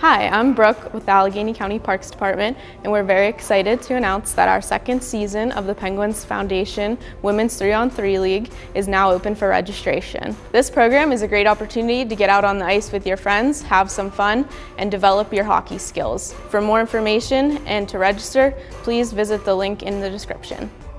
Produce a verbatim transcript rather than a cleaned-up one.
Hi, I'm Brooke with the Allegheny County Parks Department, and we're very excited to announce that our second season of the Penguins Foundation Women's three on three League is now open for registration. This program is a great opportunity to get out on the ice with your friends, have some fun, and develop your hockey skills. For more information and to register, please visit the link in the description.